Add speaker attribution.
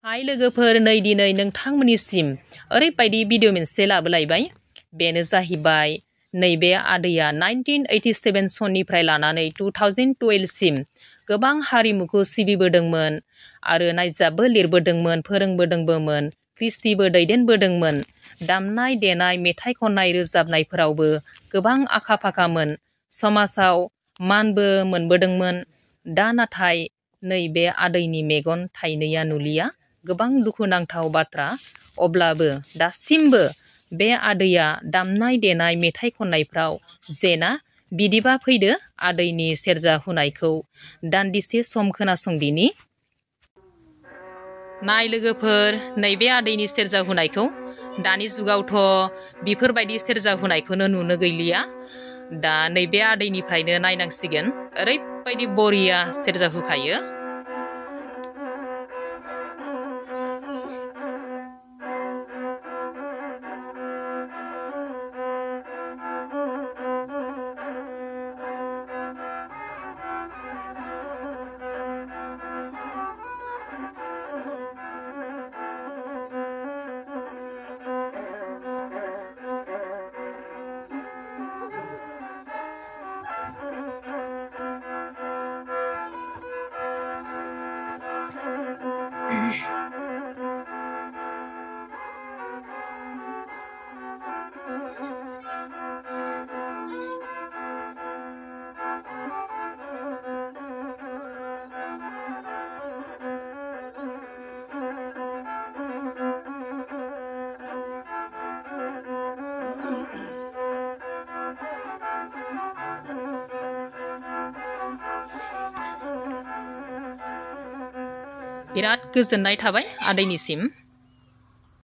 Speaker 1: हाय लोगोफोर नै दिनै नोंथांमोननिसिम ओरैबायदि भिडिअ मोनसे लाबोलायबाय बेनो जाहैबाय नैबे आदैया 1987 सननिफ्राय लानानै 2012 सिम गोबां हारिमुखौ सिबिबोदोंमोन आरो नायजाबबो लिरबोदोंमोन फोरोंबोदोंबोमोन क्रिस्टिबो दैदेनबोदोंमोन दामनाय देनाय मेथाइ खननाय रोजाबनायफोरावबो गोबां आखा-फाखामोन समाजाव मानबो मोनबोदोंमोन दा नाथाय नैबे आदैनि मेगन थाइनैया नुलिया गोबां दुखुनांथाव बाथ्रा अब्लाबो दासिमबो बे आदैया दामनाय देनाय मेथाइ खननायफ्राव जेना बिदिबा फैदो आदैनि सेरजा हुनायखौ दान्दिसे सम खोनासंदिनि नाय लोगोफोर नैबे आदैनि सेरजा हुनायखौ दानि जुगावथ' बेफोरबायदि सेरजा हुनायखौनो नुनो गैलिया दा नैबे आदैनिफ्रायनो नायनांसिगोन ओरैबायदि बरिया सेरजा हुखायो बिराद गोजोननाय थाबाय आदैनिसिम